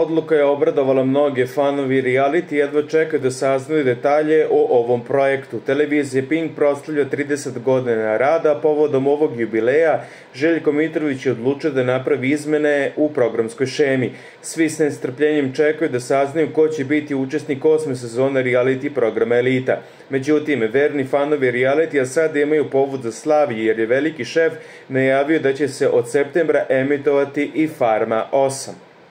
odluka je obradovala mnoge fanovi reality, jedva čekaju da saznaju detalje o ovom projektu. Televizija Pink proslavlja 30 godina rada, a povodom ovog jubileja Željko Mitrović je odlučio da napravi izmene u programskoj šemi. Svi s nestrpljenjem čekaju da saznaju ko će biti učesnik 8. sezone reality programa Elita. Međutim, verni fanovi realitija sad imaju povod za slavi jer je veliki šef najavio da će se od septembra emitovati i Farma 8.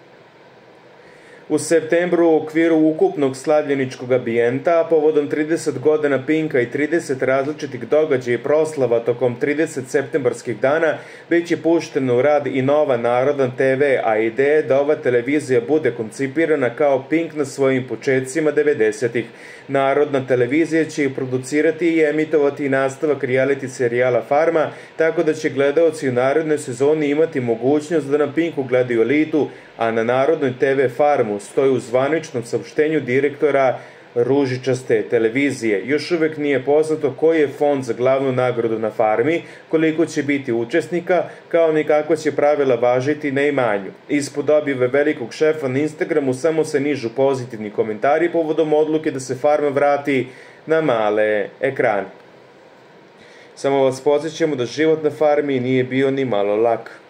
U septembru u okviru ukupnog slavljeničkog ambijenta, a povodom 30 godina Pinka i 30 različitih događaja i proslava tokom 30 septembarskih dana, već je puštena u rad i nova Narodna TV, a ideja je da ova televizija bude koncipirana kao Pink na svojim početcima 90-ih. Narodna televizija će ih producirati i emitovati nastavak reality serijala Farma, tako da će gledaoci u narednoj sezoni imati mogućnost da na Pinku gledaju Elitu, a na Narodnoj TV Farmu, stoji u zvaničnom saopštenju direktora ružičaste televizije. Još uvek nije poznato koji je fond za glavnu nagradu na Farmi, koliko će biti učesnika, kao ni kako će pravila važiti na imanju. Ispod objave velikog šefa na Instagramu samo se nižu pozitivni komentari povodom odluke da se Farma vrati na male ekrane. Samo vas podsjećamo da život na Farmi nije bio ni malo lak.